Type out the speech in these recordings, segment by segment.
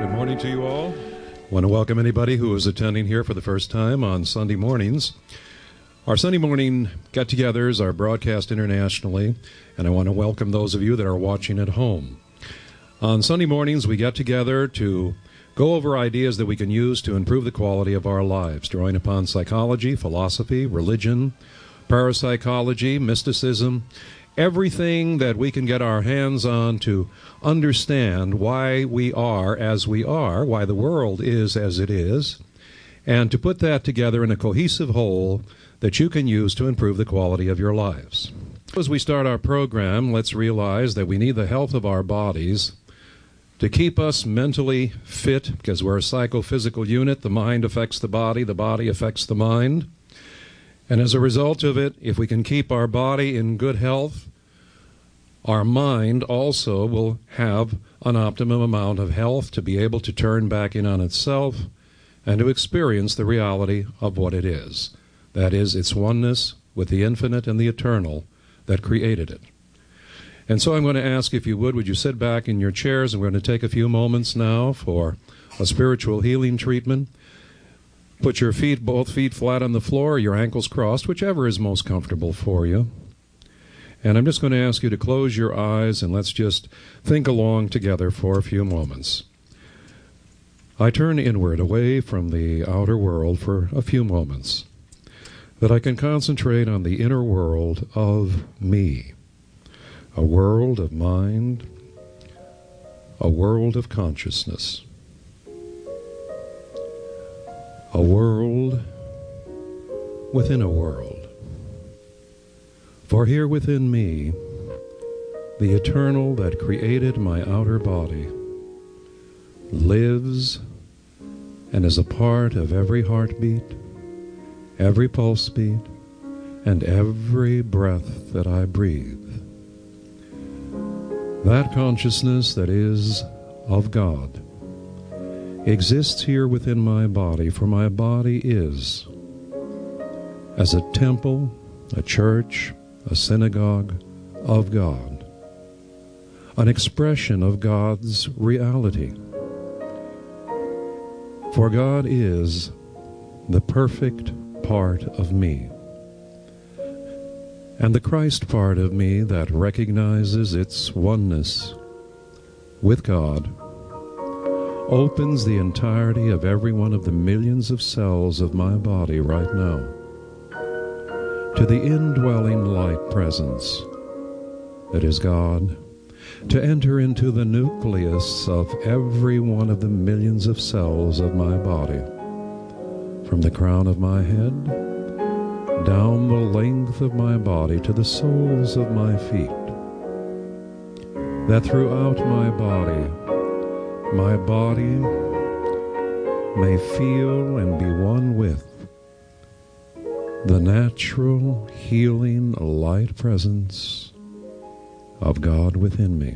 Good morning to you all. I want to welcome anybody who is attending here for the first time on Sunday mornings. Our Sunday morning get-togethers are broadcast internationally, and I want to welcome those of you that are watching at home. On Sunday mornings, we get together to go over ideas that we can use to improve the quality of our lives, drawing upon psychology, philosophy, religion, parapsychology, mysticism, everything that we can get our hands on to understand why we are as we are, why the world is as it is, and to put that together in a cohesive whole that you can use to improve the quality of your lives. As we start our program, let's realize that we need the health of our bodies to keep us mentally fit, because we're a psychophysical unit. The mind affects the body affects the mind. And as a result of it, if we can keep our body in good health, our mind also will have an optimum amount of health to be able to turn back in on itself and to experience the reality of what it is. That is, its oneness with the infinite and the eternal that created it. And so I'm going to ask, if you would you sit back in your chairs, and we're going to take a few moments now for a spiritual healing treatment. Put your feet, both feet flat on the floor, your ankles crossed, whichever is most comfortable for you. And I'm just going to ask you to close your eyes and let's just think along together for a few moments. I turn inward, away from the outer world for a few moments, that I can concentrate on the inner world of me, a world of mind, a world of consciousness. A world within a world. For here within me, the eternal that created my outer body lives and is a part of every heartbeat, every pulse beat, and every breath that I breathe. That consciousness that is of God exists here within my body, for my body is as a temple, a church, a synagogue of God, an expression of God's reality. For God is the perfect part of me, and the Christ part of me that recognizes its oneness with God opens the entirety of every one of the millions of cells of my body right now to the indwelling light presence that is God, to enter into the nucleus of every one of the millions of cells of my body, from the crown of my head down the length of my body to the soles of my feet, that throughout my body may feel and be one with the natural healing light presence of God within me,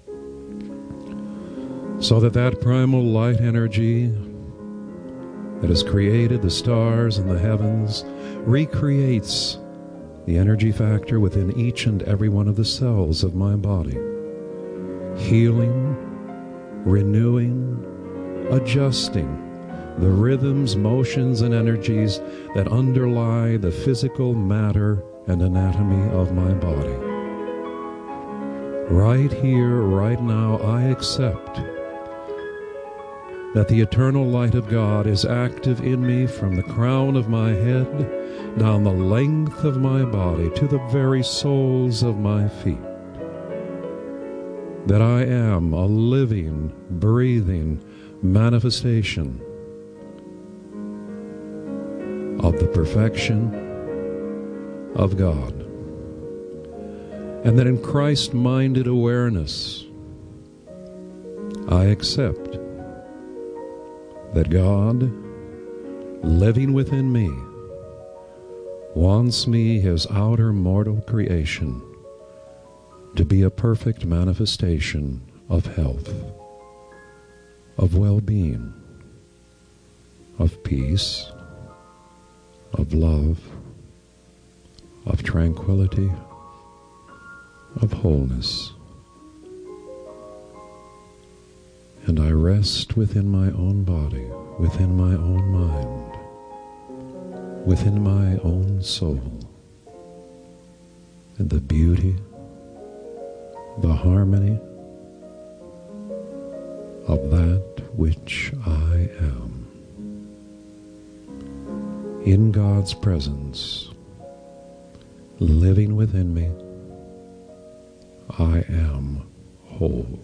so that that primal light energy that has created the stars and the heavens recreates the energy factor within each and every one of the cells of my body, healing, renewing, adjusting the rhythms, motions, and energies that underlie the physical matter and anatomy of my body. Right here, right now, I accept that the eternal light of God is active in me from the crown of my head down the length of my body to the very soles of my feet. That I am a living, breathing manifestation of the perfection of God. And that in Christ-minded awareness, I accept that God, living within me, wants me, his outer mortal creation, to be a perfect manifestation of health, of well-being, of peace, of love, of tranquility, of wholeness. And I rest within my own body, within my own mind, within my own soul, and the beauty, the harmony of that which I am. In God's presence, living within me, I am whole.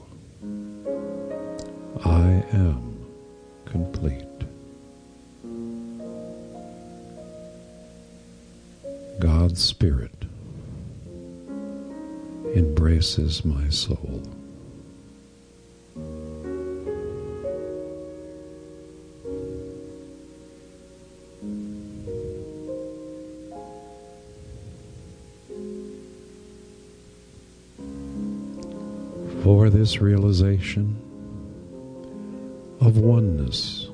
I am complete. God's Spirit embraces my soul. For this realization of oneness,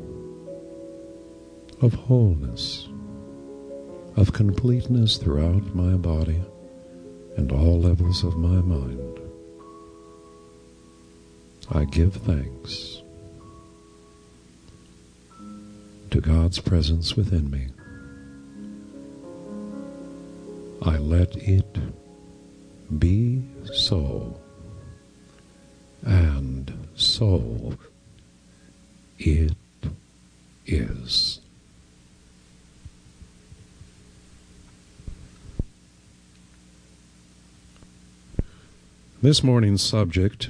of wholeness, of completeness throughout my body and all levels of my mind, I give thanks to God's presence within me. I let it be so, and so it is. This morning's subject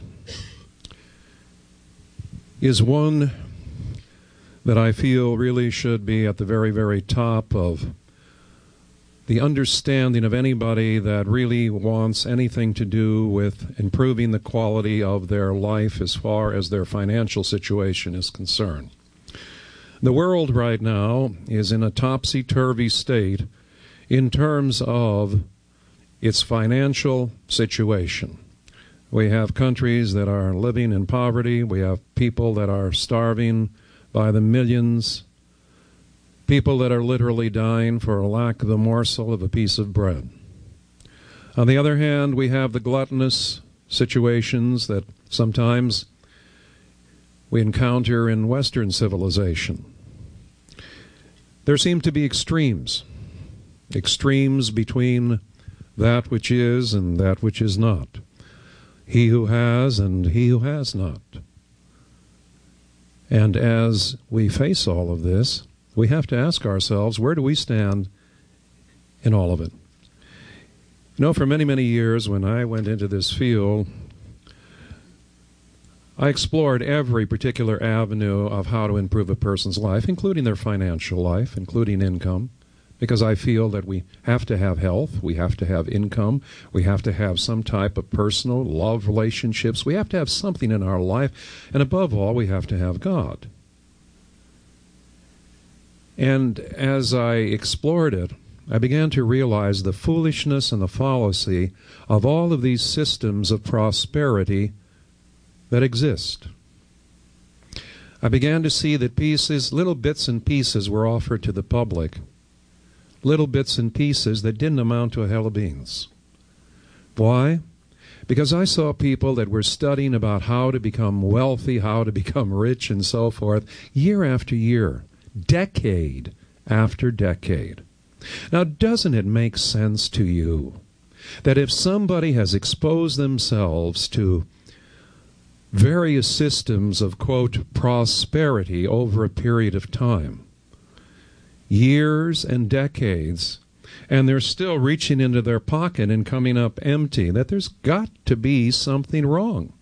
is one that I feel really should be at the very, very top of the understanding of anybody that really wants anything to do with improving the quality of their life as far as their financial situation is concerned. The world right now is in a topsy-turvy state in terms of its financial situation. We have countries that are living in poverty. We have people that are starving by the millions. People that are literally dying for a lack of the morsel of a piece of bread. On the other hand, we have the gluttonous situations that sometimes we encounter in Western civilization. There seem to be extremes between that which is and that which is not. He who has and he who has not. And as we face all of this, we have to ask ourselves, where do we stand in all of it? You know, for many, many years when I went into this field, I explored every particular avenue of how to improve a person's life, including their financial life, including income, because I feel that we have to have health, we have to have income, we have to have some type of personal love relationships, we have to have something in our life, and above all, we have to have God. And as I explored it, I began to realize the foolishness and the fallacy of all of these systems of prosperity that exist. I began to see that pieces, little bits and pieces were offered to the public. Little bits and pieces that didn't amount to a hell of beans. Why? Because I saw people that were studying about how to become wealthy, how to become rich, and so forth, year after year, decade after decade. Now, doesn't it make sense to you that if somebody has exposed themselves to various systems of, quote, prosperity over a period of time, years and decades, and they're still reaching into their pocket and coming up empty, that there's got to be something wrong?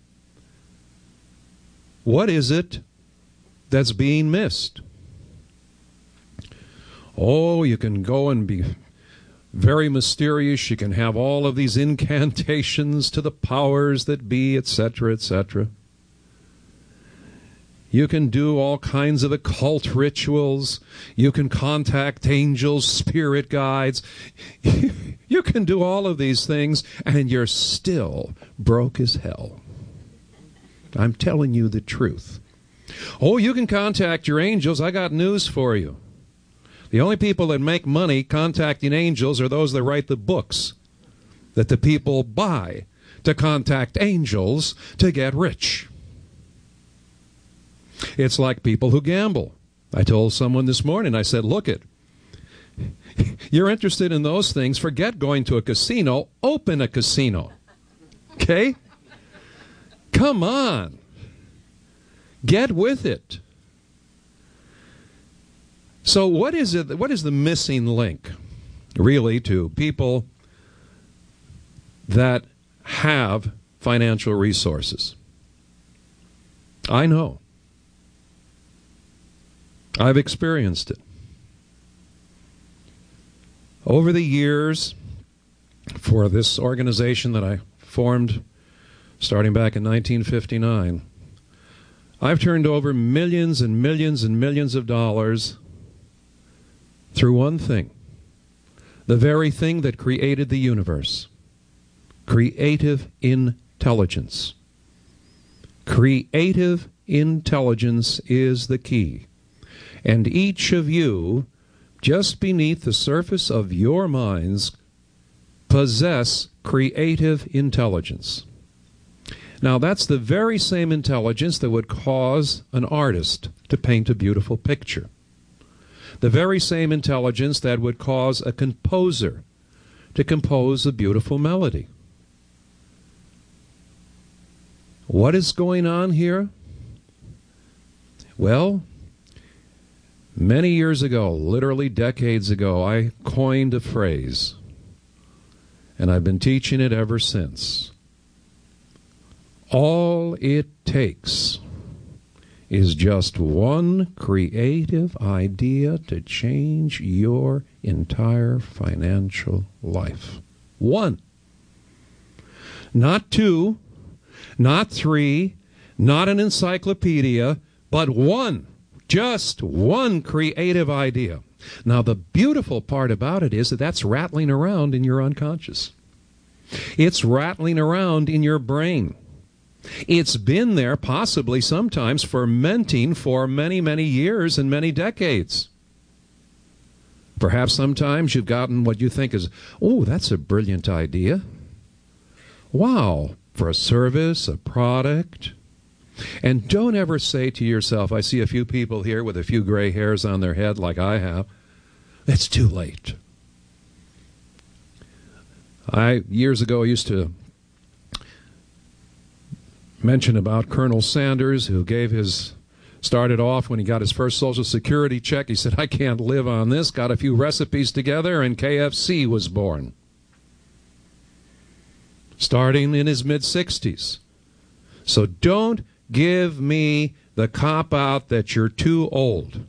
What is it that's being missed? Oh, you can go and be very mysterious. You can have all of these incantations to the powers that be, etc., etc. You can do all kinds of occult rituals. You can contact angels, spirit guides. You can do all of these things, and you're still broke as hell. I'm telling you the truth. Oh, you can contact your angels. I got news for you. The only people that make money contacting angels are those that write the books that the people buy to contact angels to get rich. It's like people who gamble. I told someone this morning, I said, look it, you're interested in those things, forget going to a casino, open a casino. Okay? Come on. Get with it. So what is the missing link, really, to people that have financial resources? I know. I've experienced it. Over the years, for this organization that I formed starting back in 1959, I've turned over millions and millions and millions of dollars through one thing, the very thing that created the universe: creative intelligence. Creative intelligence is the key. And each of you, just beneath the surface of your minds, possess creative intelligence. Now, that's the very same intelligence that would cause an artist to paint a beautiful picture. The very same intelligence that would cause a composer to compose a beautiful melody. What is going on here? Well, many years ago, literally decades ago, I coined a phrase, and I've been teaching it ever since. All it takes is just one creative idea to change your entire financial life. One. Not two, not three, not an encyclopedia, but one. Just one creative idea. Now, the beautiful part about it is that that's rattling around in your unconscious. It's rattling around in your brain. It's been there possibly sometimes fermenting for many, many years and many decades. Perhaps sometimes you've gotten what you think is, oh, that's a brilliant idea. Wow, for a service, a product. And don't ever say to yourself, I see a few people here with a few gray hairs on their head like I have, it's too late. Years ago, I used to mention about Colonel Sanders, who started off when he got his first Social Security check. He said, I can't live on this, got a few recipes together, and KFC was born. Starting in his mid-60s. So don't give me the cop-out that you're too old.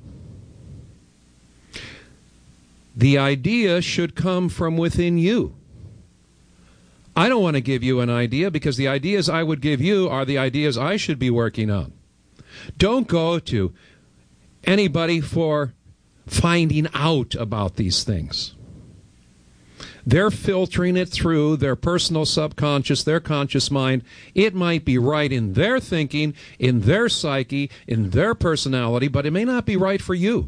The idea should come from within you. I don't want to give you an idea because the ideas I would give you are the ideas I should be working on. Don't go to anybody for finding out about these things. They're filtering it through their personal subconscious, their conscious mind. It might be right in their thinking, in their psyche, in their personality, but it may not be right for you.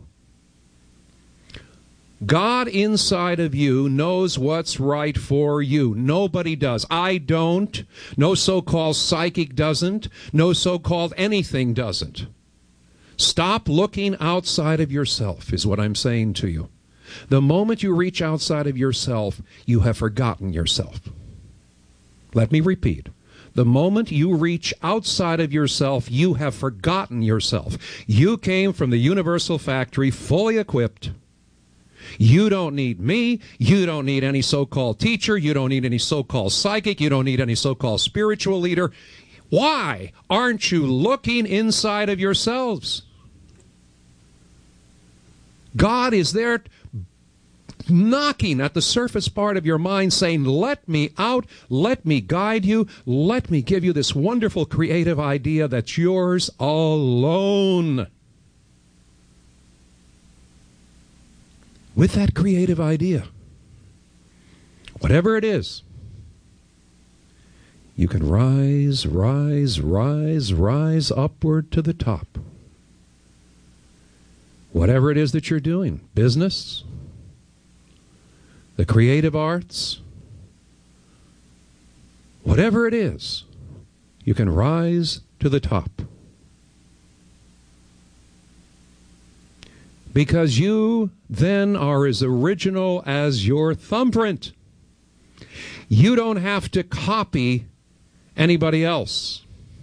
God inside of you knows what's right for you. Nobody does. I don't. No so-called psychic doesn't. No so-called anything doesn't. Stop looking outside of yourself, is what I'm saying to you. The moment you reach outside of yourself, you have forgotten yourself. Let me repeat. The moment you reach outside of yourself, you have forgotten yourself. You came from the universal factory fully equipped. You don't need me. You don't need any so-called teacher. You don't need any so-called psychic. You don't need any so-called spiritual leader. Why aren't you looking inside of yourselves? God is there knocking at the surface part of your mind saying, let me out, let me guide you, let me give you this wonderful creative idea that's yours alone. With that creative idea, whatever it is, you can rise, rise, rise, rise upward to the top. Whatever it is that you're doing, business, the creative arts, whatever it is, you can rise to the top. because you then are as original as your thumbprint. You don't have to copy anybody else.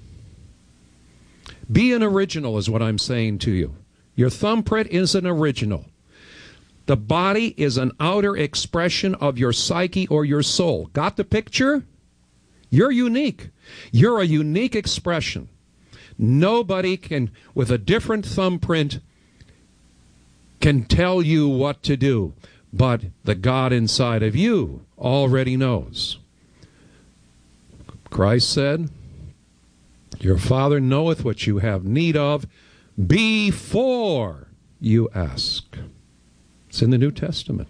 Be an original is what I'm saying to you. Your thumbprint is an original. The body is an outer expression of your psyche or your soul. Got the picture? You're unique. You're a unique expression. Nobody can, with a different thumbprint, can tell you what to do. But the God inside of you already knows. Christ said, your Father knoweth what you have need of before you ask. It's in the New Testament.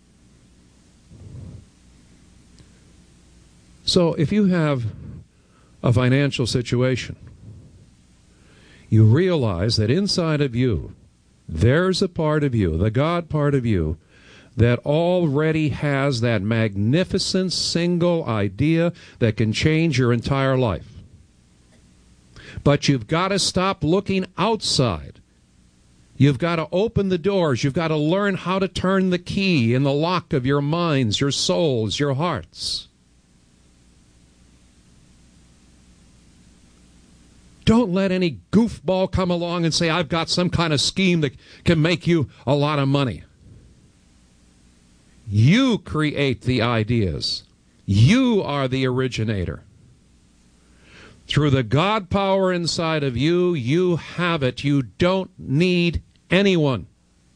So if you have a financial situation, you realize that inside of you, there's a part of you, the God part of you, that already has that magnificent single idea that can change your entire life. But you've got to stop looking outside. You've got to open the doors. You've got to learn how to turn the key in the lock of your minds, your souls, your hearts. Don't let any goofball come along and say, I've got some kind of scheme that can make you a lot of money. You create the ideas. You are the originator. Through the God power inside of you, you have it. You don't need anyone.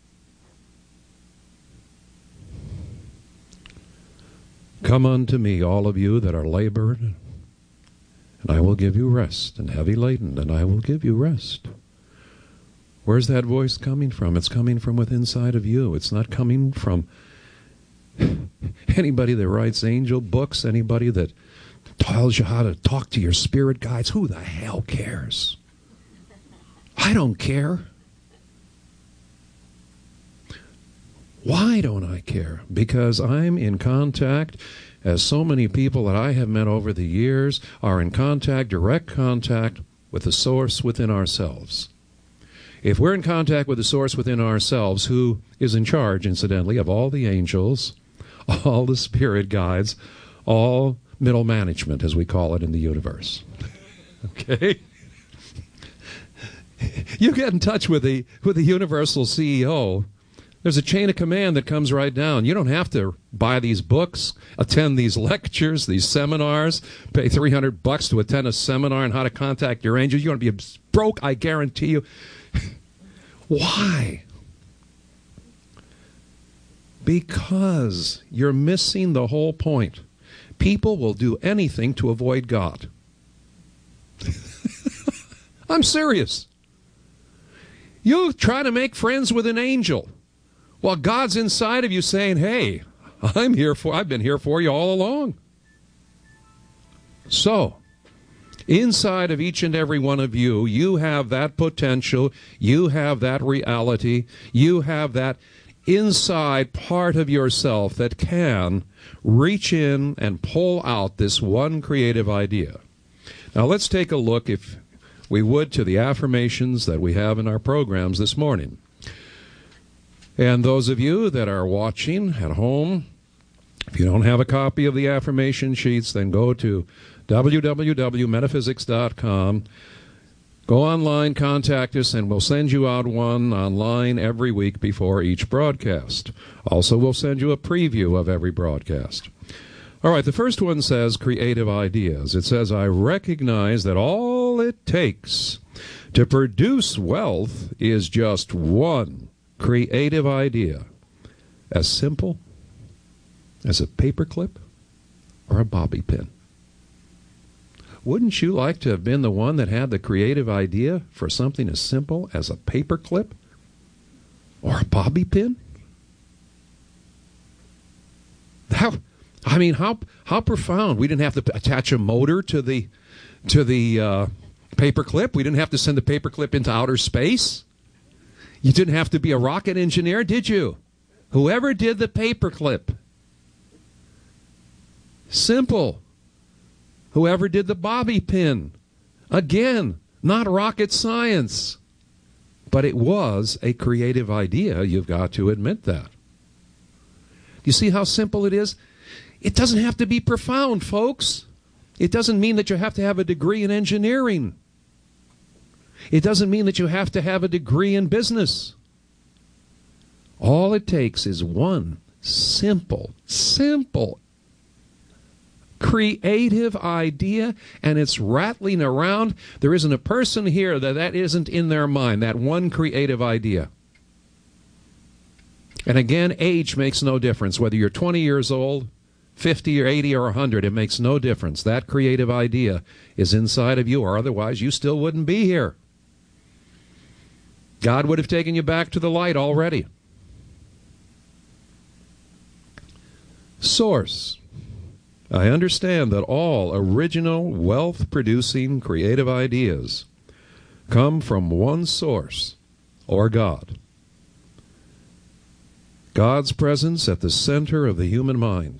Come unto me, all of you that are labored, and I will give you rest, and heavy laden, and I will give you rest. Where's that voice coming from? It's coming from within inside of you. It's not coming from anybody that writes angel books, anybody that tells you how to talk to your spirit guides. Who the hell cares? I don't care. Why don't I care? Because I'm in contact, as so many people that I have met over the years are in contact, direct contact with the source within ourselves. If we're in contact with the source within ourselves, who is in charge, incidentally, of all the angels, all the spirit guides, all middle management, as we call it in the universe. Okay? You get in touch with the universal CEO. There's a chain of command that comes right down. You don't have to buy these books, attend these lectures, these seminars, pay $300 to attend a seminar on how to contact your angels. You're going to be broke, I guarantee you. Why? Because you're missing the whole point. People will do anything to avoid God. I'm serious. You try to make friends with an angel while God's inside of you saying, hey, I've been here for you all along. So, inside of each and every one of you, you have that potential, you have that reality, you have that inside part of yourself that can reach in and pull out this one creative idea. Now let's take a look, if we would, to the affirmations that we have in our programs this morning. And those of you that are watching at home, if you don't have a copy of the affirmation sheets, then go to www.metaphysics.com. Go online, contact us, and we'll send you out one online every week before each broadcast. Also, we'll send you a preview of every broadcast. All right, the first one says creative ideas. It says, I recognize that all it takes to produce wealth is just one creative idea, as simple as a paperclip or a bobby pin. Wouldn't you like to have been the one that had the creative idea for something as simple as a paperclip or a bobby pin? How profound. We didn't have to attach a motor to the paperclip. We didn't have to send the paperclip into outer space. You didn't have to be a rocket engineer, did you? Whoever did the paperclip. Simple. Whoever did the bobby pin. Again, not rocket science. But it was a creative idea. You've got to admit that. Do you see how simple it is? It doesn't have to be profound, folks. It doesn't mean that you have to have a degree in engineering. It doesn't mean that you have to have a degree in business. All it takes is one simple creative idea, and it's rattling around. There isn't a person here that isn't in their mind, that one creative idea. And again, age makes no difference. Whether you're 20 years old, 50 or 80 or 100, it makes no difference. That creative idea is inside of you, or otherwise you still wouldn't be here. God would have taken you back to the light already. Source. I understand that all original, wealth-producing, creative ideas come from one source, or God. God's presence at the center of the human mind.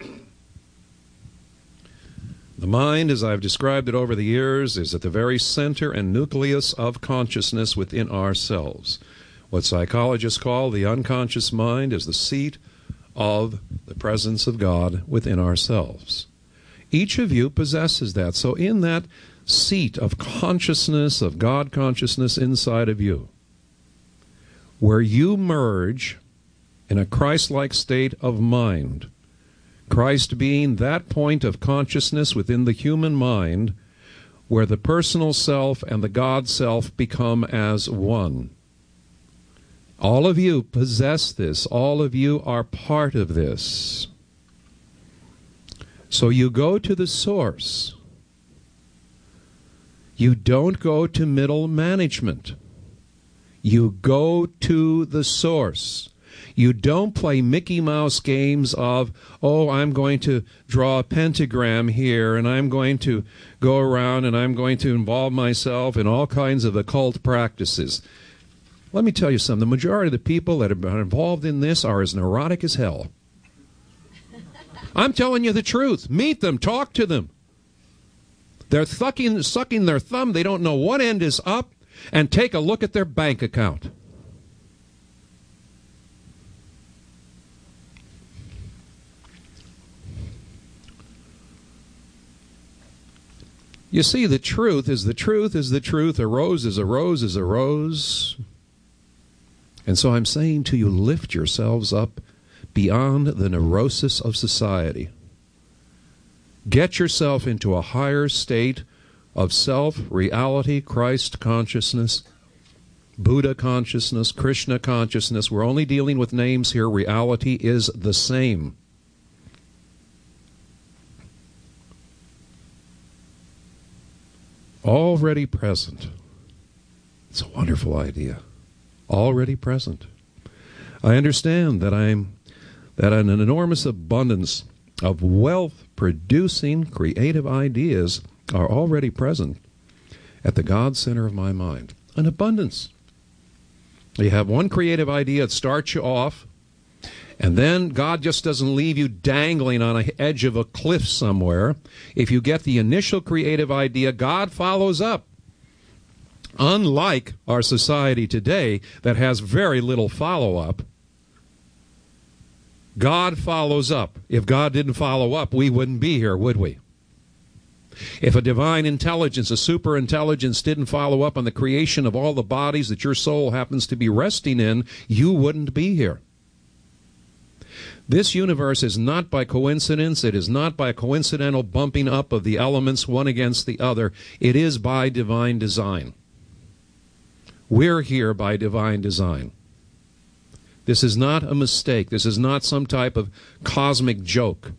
The mind, as I've described it over the years, is at the very center and nucleus of consciousness within ourselves. What psychologists call the unconscious mind is the seat of the presence of God within ourselves. Each of you possesses that. So in that seat of consciousness, of God consciousness inside of you, where you merge in a Christ-like state of mind, Christ being that point of consciousness within the human mind where the personal self and the God self become as one. All of you possess this. All of you are part of this. So you go to the source. You don't go to middle management. You go to the source. You don't play Mickey Mouse games of, oh, I'm going to draw a pentagram here, and I'm going to go around and I'm going to involve myself in all kinds of occult practices. Let me tell you something. The majority of the people that are involved in this are as neurotic as hell. I'm telling you the truth. Meet them. Talk to them. They're sucking their thumb. They don't know what end is up. And take a look at their bank account. You see, the truth is the truth is the truth. A rose is a rose is a rose. And so I'm saying to you, lift yourselves up beyond the neurosis of society. Get yourself into a higher state of self-reality, Christ consciousness, Buddha consciousness, Krishna consciousness. We're only dealing with names here. Reality is the same. Already present. It's a wonderful idea. Already present. I understand that an enormous abundance of wealth-producing creative ideas are already present at the God center of my mind. An abundance. You have one creative idea that starts you off, and then God just doesn't leave you dangling on the edge of a cliff somewhere. If you get the initial creative idea, God follows up. Unlike our society today that has very little follow-up, God follows up. If God didn't follow up, we wouldn't be here, would we? If a divine intelligence, a super intelligence, didn't follow up on the creation of all the bodies that your soul happens to be resting in, you wouldn't be here. This universe is not by coincidence. It is not by a coincidental bumping up of the elements one against the other. It is by divine design. We're here by divine design. This is not a mistake. This is not some type of cosmic joke.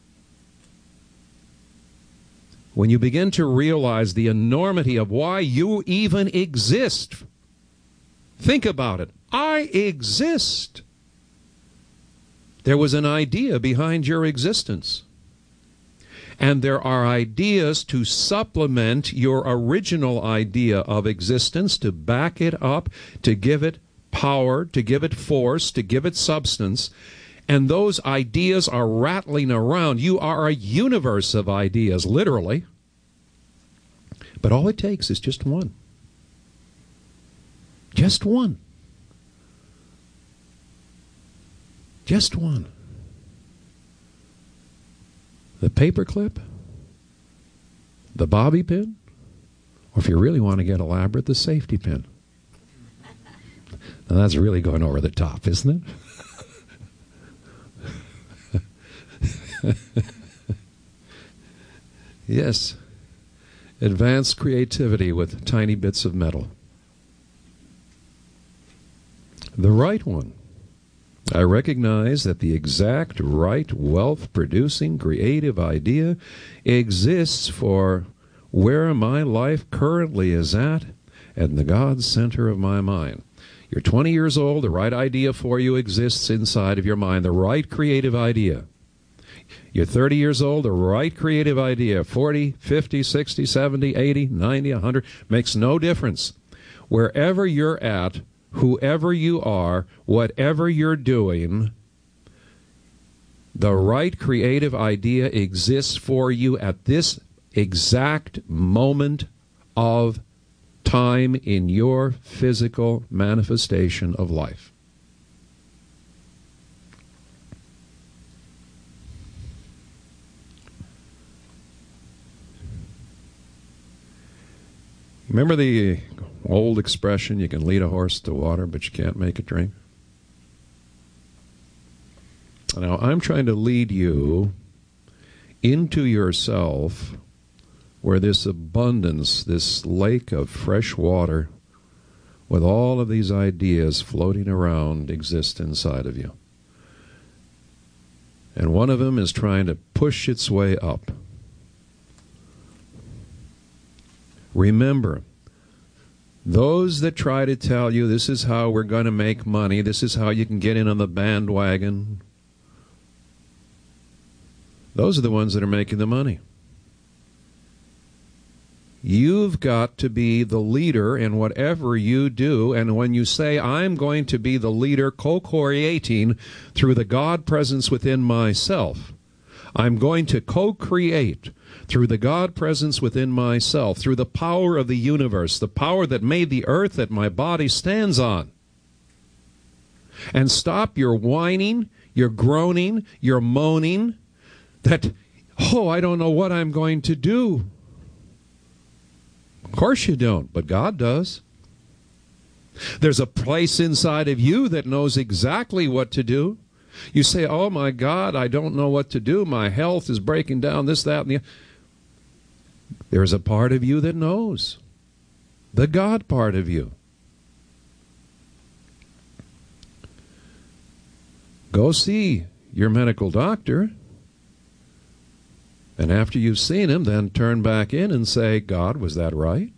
When you begin to realize the enormity of why you even exist, think about it. I exist. There was an idea behind your existence. And there are ideas to supplement your original idea of existence, to back it up, to give it power, to give it force, to give it substance. And those ideas are rattling around. You are a universe of ideas, literally. But all it takes is just one. Just one. Just one. The paperclip, the bobby pin, or if you really want to get elaborate, the safety pin. Now that's really going over the top, isn't it? Yes. Advanced creativity with tiny bits of metal. The right one. I recognize that the exact right wealth-producing creative idea exists for where my life currently is at and the God center of my mind. You're 20 years old, the right idea for you exists inside of your mind, the right creative idea. You're 30 years old, the right creative idea, 40, 50, 60, 70, 80, 90, 100, makes no difference. Wherever you're at, whoever you are, whatever you're doing, the right creative idea exists for you at this exact moment of time in your physical manifestation of life. Remember the old expression, you can lead a horse to water, but you can't make it drink? Now, I'm trying to lead you into yourself where this abundance, this lake of fresh water with all of these ideas floating around exist inside of you. And one of them is trying to push its way up. Remember, those that try to tell you this is how we're going to make money, this is how you can get in on the bandwagon, those are the ones that are making the money. You've got to be the leader in whatever you do, and when you say, I'm going to be the leader co-creating through the God presence within myself, I'm going to co-create through the God presence within myself, through the power of the universe, the power that made the earth that my body stands on. And stop your whining, your groaning, your moaning, that, oh, I don't know what I'm going to do. Of course you don't, but God does. There's a place inside of you that knows exactly what to do. You say, oh my God, I don't know what to do. My health is breaking down, this, that, and the other. There's a part of you that knows. The God part of you. Go see your medical doctor. And after you've seen him, then turn back in and say, God, was that right?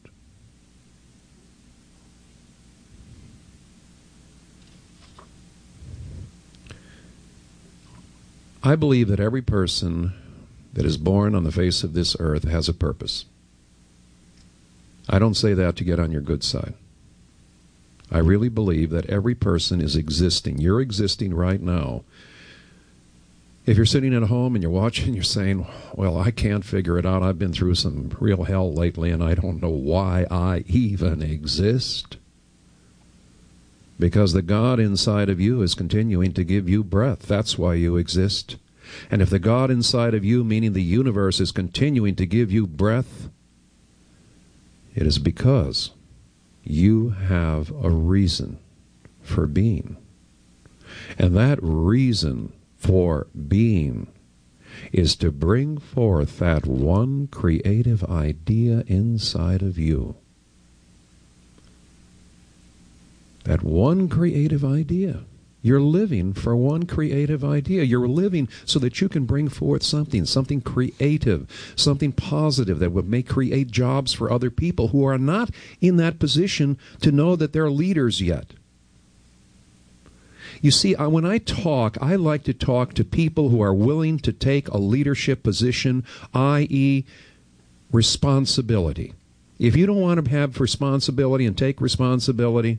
I believe that every person that is born on the face of this earth has a purpose. I don't say that to get on your good side. I really believe that every person is existing. You're existing right now. If you're sitting at home and you're watching, you're saying, well, I can't figure it out. I've been through some real hell lately, and I don't know why I even exist. Because the God inside of you is continuing to give you breath. That's why you exist. And if the God inside of you, meaning the universe, is continuing to give you breath, it is because you have a reason for being. And that reason for being is to bring forth that one creative idea inside of you. That one creative idea. You're living for one creative idea. You're living so that you can bring forth something creative, something positive that may create jobs for other people who are not in that position to know that they're leaders yet. You see, when I talk, I like to talk to people who are willing to take a leadership position, i.e., responsibility. If you don't want to have responsibility and take responsibility,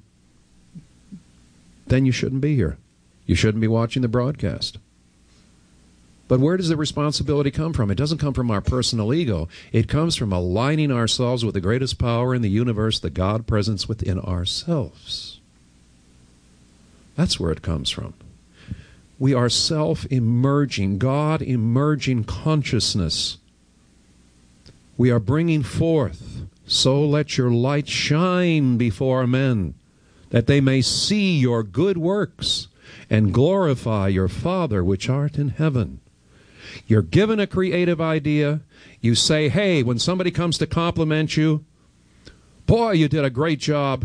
then you shouldn't be here. You shouldn't be watching the broadcast. But where does the responsibility come from? It doesn't come from our personal ego. It comes from aligning ourselves with the greatest power in the universe, the God presence within ourselves. That's where it comes from. We are self-emerging, God-emerging consciousness. We are bringing forth, so let your light shine before men, that they may see your good works and glorify your Father which art in heaven. You're given a creative idea. You say, hey, when somebody comes to compliment you, boy, you did a great job.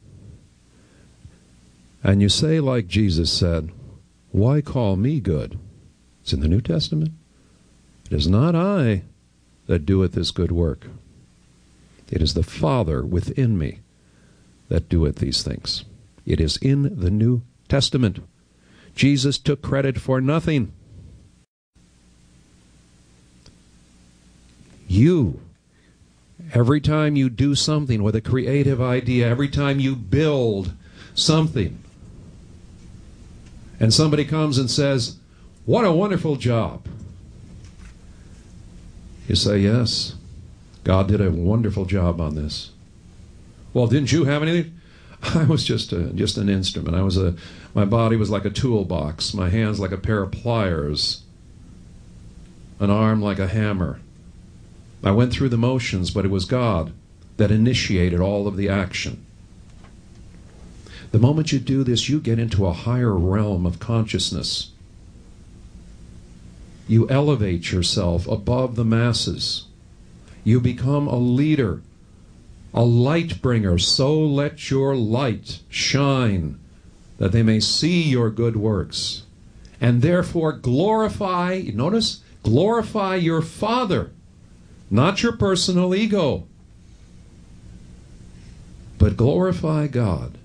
And you say, like Jesus said, why call me good? It's in the New Testament. It is not I that doeth this good work. It is the Father within me that doeth these things. It is in the New Testament. Jesus took credit for nothing. You, every time you do something with a creative idea, every time you build something, and somebody comes and says, what a wonderful job. You say, yes, God did a wonderful job on this. Well, didn't you have anything? I was just an instrument. My body was like a toolbox, my hands like a pair of pliers, an arm like a hammer. I went through the motions, but it was God that initiated all of the action. The moment you do this, you get into a higher realm of consciousness. You elevate yourself above the masses. You become a leader, a light bringer. So let your light shine, that they may see your good works, and therefore glorify, notice, glorify your Father, not your personal ego, but glorify God.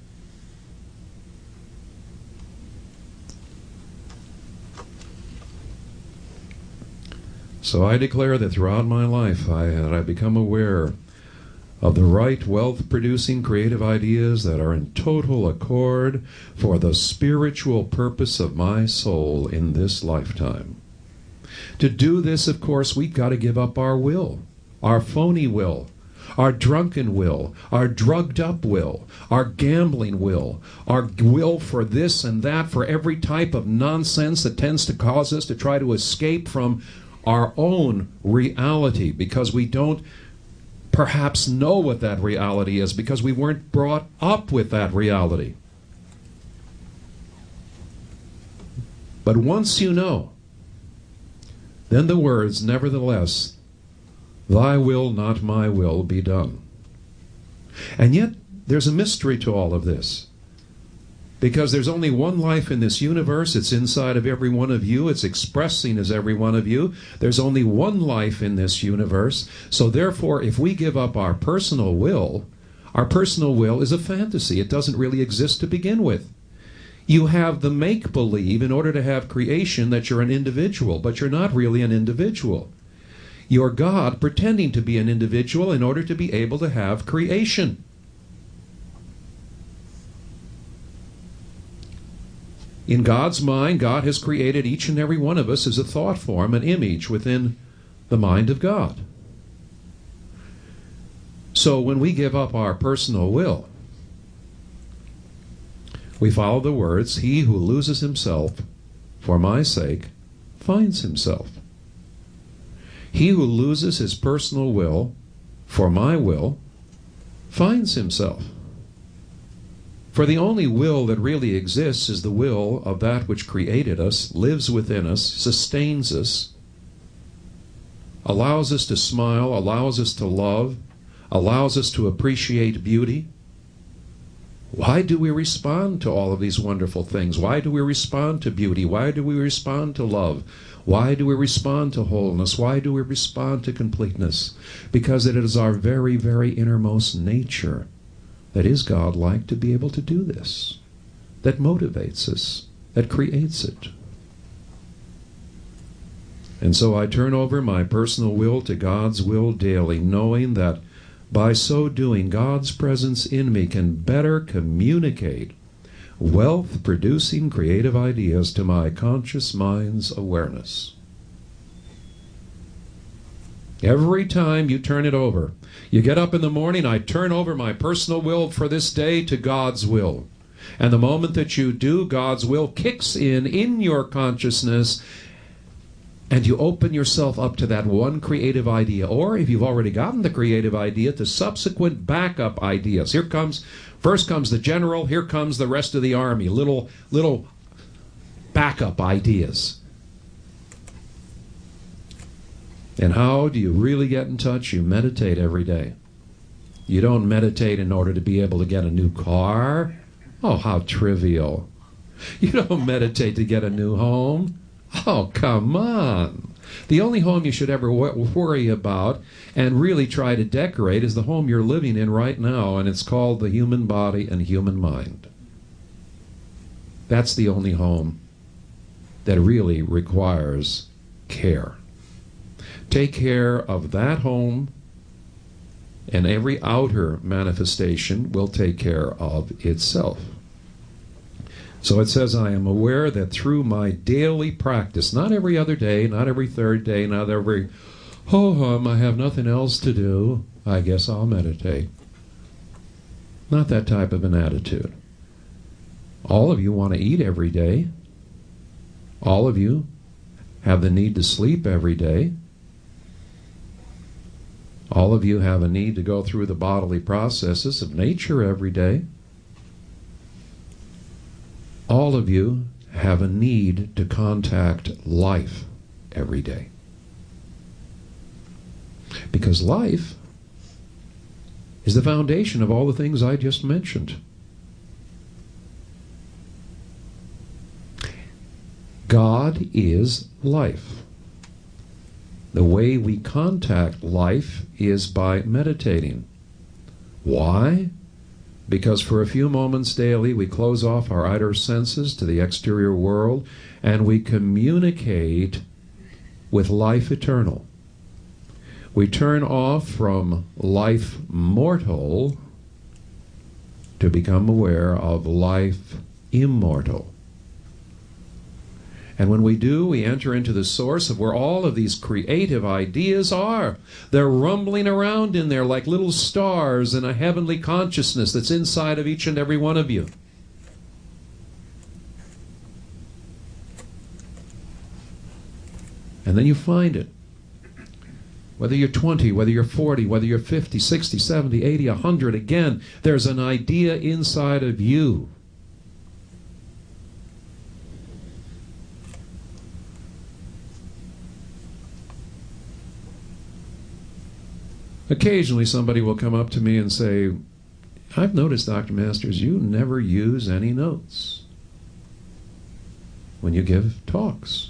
So I declare that throughout my life I've become aware of the right wealth-producing creative ideas that are in total accord for the spiritual purpose of my soul in this lifetime. To do this, of course, we've got to give up our will, our phony will, our drunken will, our drugged-up will, our gambling will, our will for this and that, for every type of nonsense that tends to cause us to try to escape from our own reality, because we don't perhaps know what that reality is, because we weren't brought up with that reality. But once you know, then the words, nevertheless, thy will, not my will, be done. And yet, there's a mystery to all of this. Because there's only one life in this universe. It's inside of every one of you. It's expressing as every one of you. There's only one life in this universe. So therefore, if we give up our personal will is a fantasy. It doesn't really exist to begin with. You have the make-believe in order to have creation that you're an individual, but you're not really an individual. You're God pretending to be an individual in order to be able to have creation. In God's mind, God has created each and every one of us as a thought form, an image within the mind of God. So when we give up our personal will, we follow the words, he who loses himself for my sake finds himself. He who loses his personal will for my will finds himself. For the only will that really exists is the will of that which created us, lives within us, sustains us, allows us to smile, allows us to love, allows us to appreciate beauty. Why do we respond to all of these wonderful things? Why do we respond to beauty? Why do we respond to love? Why do we respond to wholeness? Why do we respond to completeness? Because it is our very, very innermost nature that is God-like to be able to do this, that motivates us, that creates it. And so I turn over my personal will to God's will daily, knowing that by so doing, God's presence in me can better communicate wealth-producing creative ideas to my conscious mind's awareness. Every time you turn it over. You get up in the morning, I turn over my personal will for this day to God's will. And the moment that you do, God's will kicks in your consciousness, and you open yourself up to that one creative idea. Or if you've already gotten the creative idea, to subsequent backup ideas. First comes the general, here comes the rest of the army. Little backup ideas. And how do you really get in touch? You meditate every day. You don't meditate in order to be able to get a new car. Oh, how trivial. You don't meditate to get a new home. Oh, come on. The only home you should ever worry about and really try to decorate is the home you're living in right now, and it's called the human body and human mind. That's the only home that really requires care. Take care of that home, and every outer manifestation will take care of itself. So it says, I am aware that through my daily practice, not every other day, not every third day, not every, I have nothing else to do, I guess I'll meditate. Not that type of an attitude. All of you want to eat every day. All of you have the need to sleep every day. All of you have a need to go through the bodily processes of nature every day. All of you have a need to contact life every day. Because life is the foundation of all the things I just mentioned. God is life. The way we contact life is by meditating. Why? Because for a few moments daily we close off our outer senses to the exterior world and we communicate with life eternal. We turn off from life mortal to become aware of life immortal. And when we do, we enter into the source of where all of these creative ideas are. They're rumbling around in there like little stars in a heavenly consciousness that's inside of each and every one of you. And then you find it. Whether you're 20, whether you're 40, whether you're 50, 60, 70, 80, 100, again, there's an idea inside of you. Occasionally somebody will come up to me and say, I've noticed, Dr. Masters, you never use any notes when you give talks.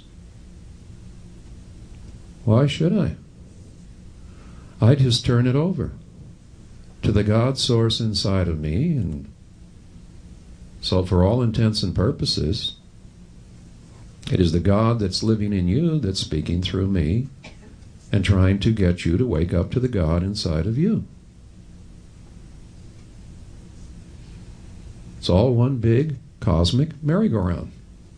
Why should I? I just turn it over to the God source inside of me, and so for all intents and purposes, it is the God that's living in you that's speaking through me and trying to get you to wake up to the God inside of you. It's all one big cosmic merry-go-round.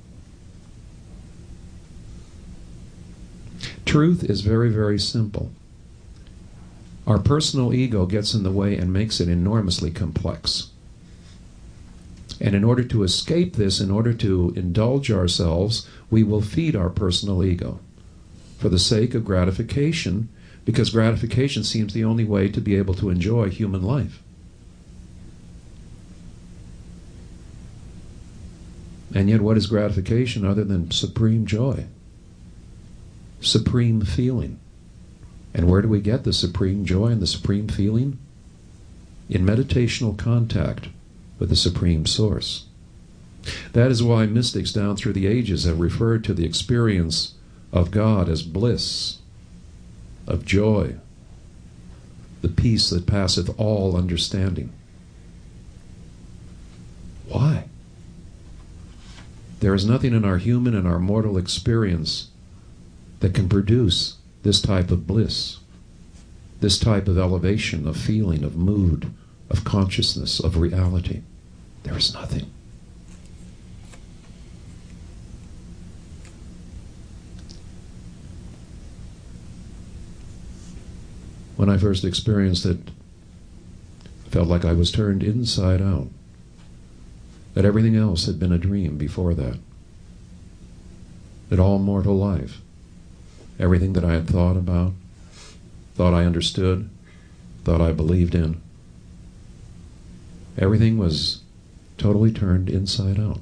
Truth is very, very simple. Our personal ego gets in the way and makes it enormously complex. And in order to escape this, in order to indulge ourselves, we will feed our personal ego for the sake of gratification, because gratification seems the only way to be able to enjoy human life. And yet, what is gratification other than supreme joy? Supreme feeling. And where do we get the supreme joy and the supreme feeling? In meditational contact with the Supreme Source. That is why mystics down through the ages have referred to the experience of God as bliss, of joy, the peace that passeth all understanding. Why? There is nothing in our human and our mortal experience that can produce this type of bliss, this type of elevation, of feeling, of mood, of consciousness, of reality. There is nothing. When I first experienced it, I felt like I was turned inside out, that everything else had been a dream before that. That all mortal life, everything that I had thought about, thought I understood, thought I believed in, everything was totally turned inside out.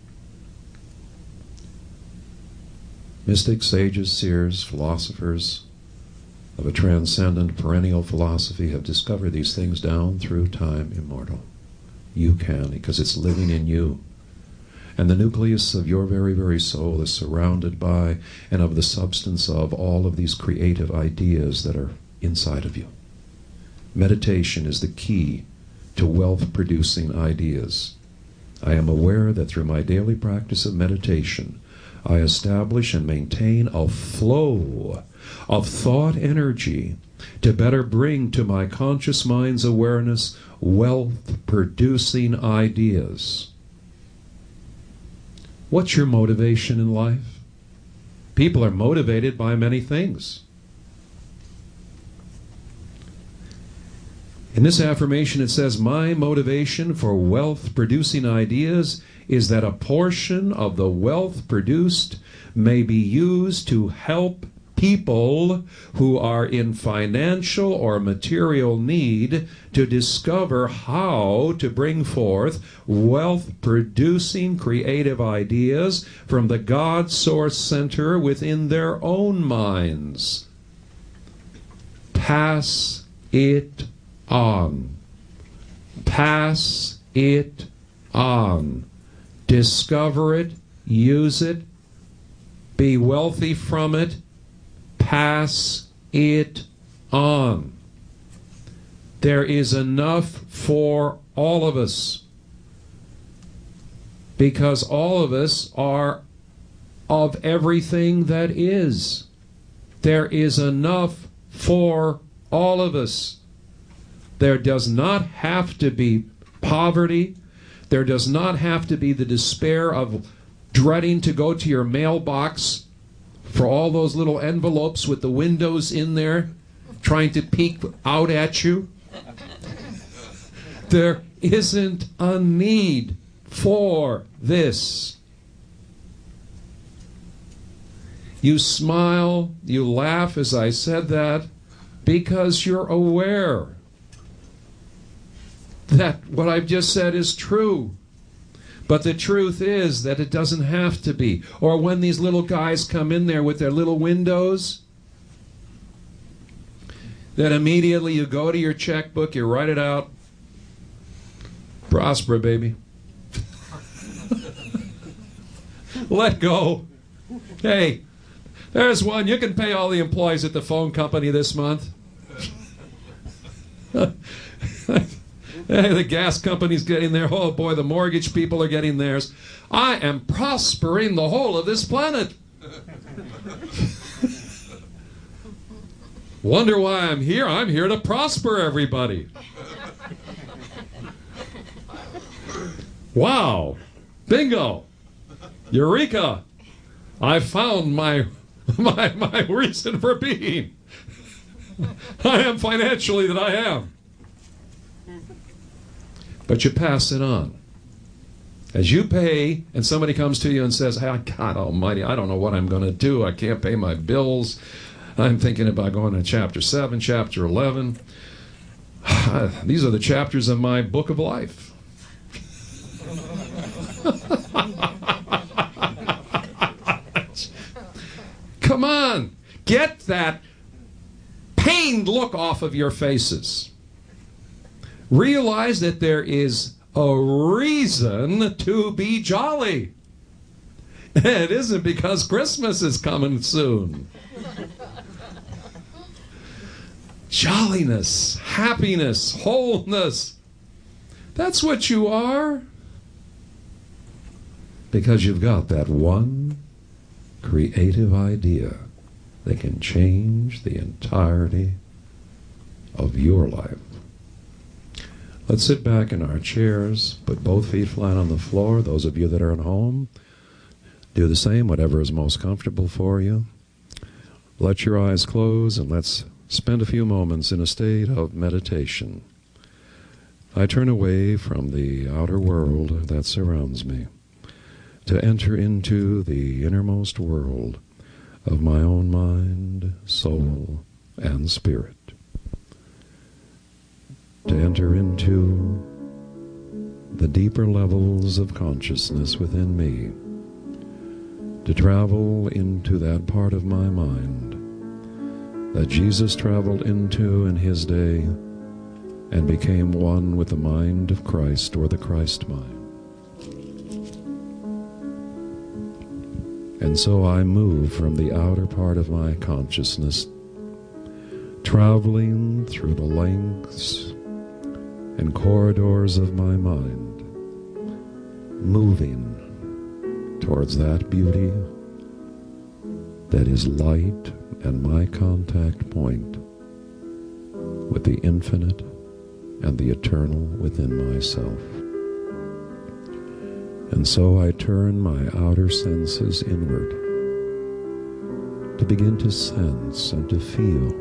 Mystics, sages, seers, philosophers of a transcendent perennial philosophy have discovered these things down through time immortal. You can, because it's living in you. And the nucleus of your very, very soul is surrounded by and of the substance of all of these creative ideas that are inside of you. Meditation is the key to wealth-producing ideas. I am aware that through my daily practice of meditation, I establish and maintain a flow of thought energy to better bring to my conscious mind's awareness wealth-producing ideas. What's your motivation in life? People are motivated by many things. In this affirmation it says, my motivation for wealth-producing ideas is that a portion of the wealth produced may be used to help people who are in financial or material need to discover how to bring forth wealth-producing creative ideas from the God Source Center within their own minds. Pass it on. Pass it on. Discover it, use it, be wealthy from it, pass it on. There is enough for all of us, because all of us are of everything that is. There is enough for all of us. There does not have to be poverty. There does not have to be the despair of dreading to go to your mailbox for all those little envelopes with the windows in there trying to peek out at you. There isn't a need for this. You smile, you laugh as I said that, because you're aware that what I've just said is true. But the truth is that it doesn't have to be. Or when these little guys come in there with their little windows, that immediately you go to your checkbook, you write it out. Prosper, baby. Let go. Hey, there's one. You can pay all the employees at the phone company this month. Hey, the gas company's getting there. Oh boy, the mortgage people are getting theirs. I am prospering the whole of this planet. Wonder why I'm here? I'm here to prosper everybody. Wow. Bingo. Eureka. I found my reason for being. I am financially that I am. But you pass it on. As you pay, and somebody comes to you and says, hey, God almighty, I don't know what I'm going to do. I can't pay my bills. I'm thinking about going to chapter 7, chapter 11. These are the chapters of my book of life. Come on. Get that pained look off of your faces. Realize that there is a reason to be jolly. It isn't because Christmas is coming soon. Jolliness, happiness, wholeness. That's what you are. Because you've got that one creative idea that can change the entirety of your life. Let's sit back in our chairs, put both feet flat on the floor. Those of you that are at home, do the same, whatever is most comfortable for you. Let your eyes close and let's spend a few moments in a state of meditation. I turn away from the outer world that surrounds me to enter into the innermost world of my own mind, soul, and spirit. To enter into the deeper levels of consciousness within me. To travel into that part of my mind that Jesus traveled into in his day and became one with the mind of Christ, or the Christ mind. And so I move from the outer part of my consciousness, traveling through the lengths and corridors of my mind, moving towards that beauty that is light and my contact point with the infinite and the eternal within myself. And so I turn my outer senses inward to begin to sense and to feel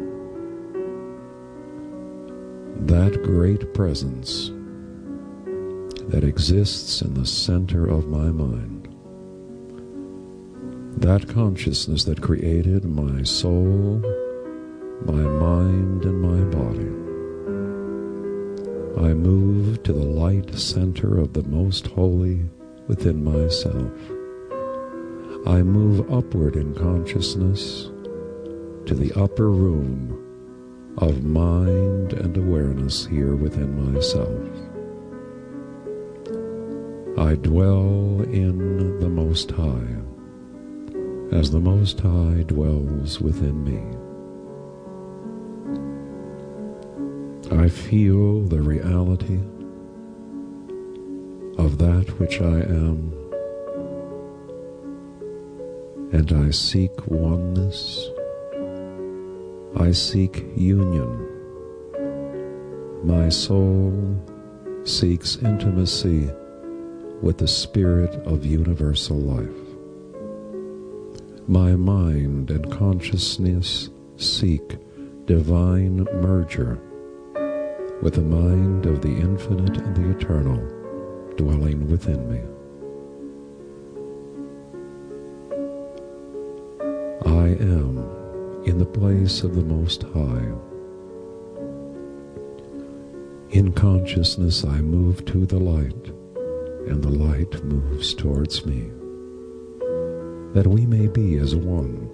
that great presence that exists in the center of my mind, that consciousness that created my soul, my mind, and my body. I move to the light center of the most holy within myself. I move upward in consciousness to the upper room of mind and awareness here within myself. I dwell in the Most High as the Most High dwells within me. I feel the reality of that which I am, and I seek oneness. I seek union. My soul seeks intimacy with the spirit of universal life. My mind and consciousness seek divine merger with the mind of the infinite and the eternal dwelling within me. I am in the place of the Most High. In consciousness I move to the light, and the light moves towards me, that we may be as one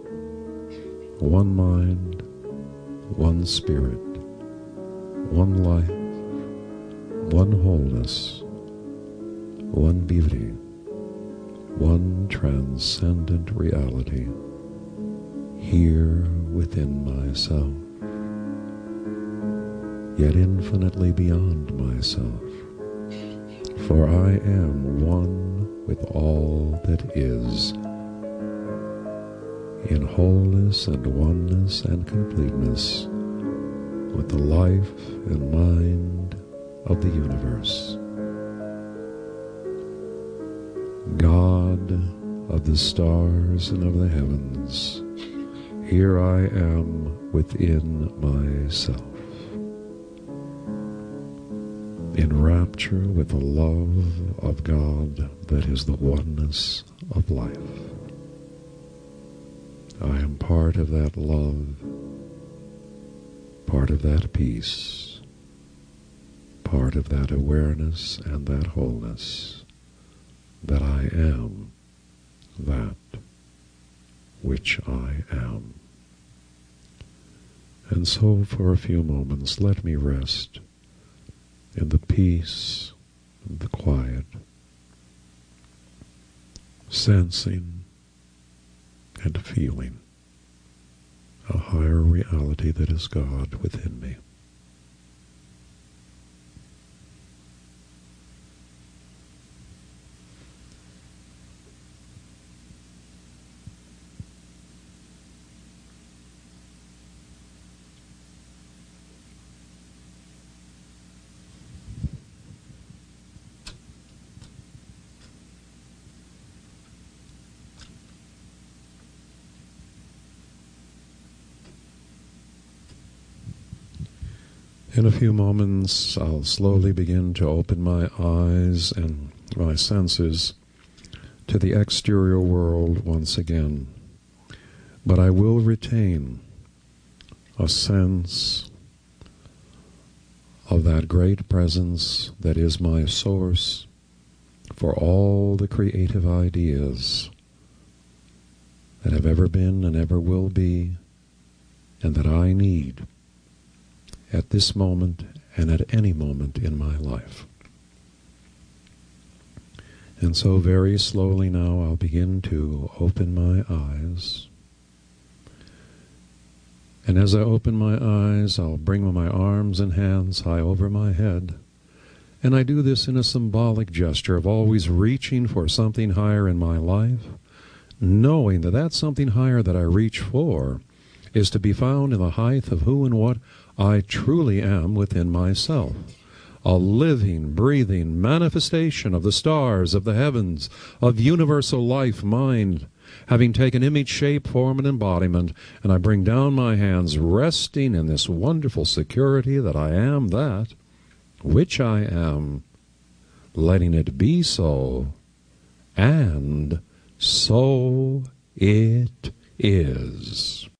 mind, one spirit, one life, one wholeness, one beauty, one transcendent reality here within myself, yet infinitely beyond myself. For I am one with all that is, in wholeness and oneness and completeness with the life and mind of the universe. God of the stars and of the heavens, here I am within myself, in rapture with the love of God that is the oneness of life. I am part of that love, part of that peace, part of that awareness and that wholeness, that I am that which I am. And so for a few moments let me rest in the peace and the quiet, sensing and feeling a higher reality that is God within me. In a few moments, I'll slowly begin to open my eyes and my senses to the exterior world once again. But I will retain a sense of that great presence that is my source for all the creative ideas that have ever been and ever will be, and that I need at this moment and at any moment in my life. And so very slowly now I'll begin to open my eyes. And as I open my eyes, I'll bring my arms and hands high over my head. And I do this in a symbolic gesture of always reaching for something higher in my life, knowing that that something higher that I reach for is to be found in the height of who and what I truly am within myself. A living, breathing manifestation of the stars, of the heavens, of universal life, mind, having taken image, shape, form, and embodiment, and I bring down my hands, resting in this wonderful security that I am that which I am, letting it be so, and so it is.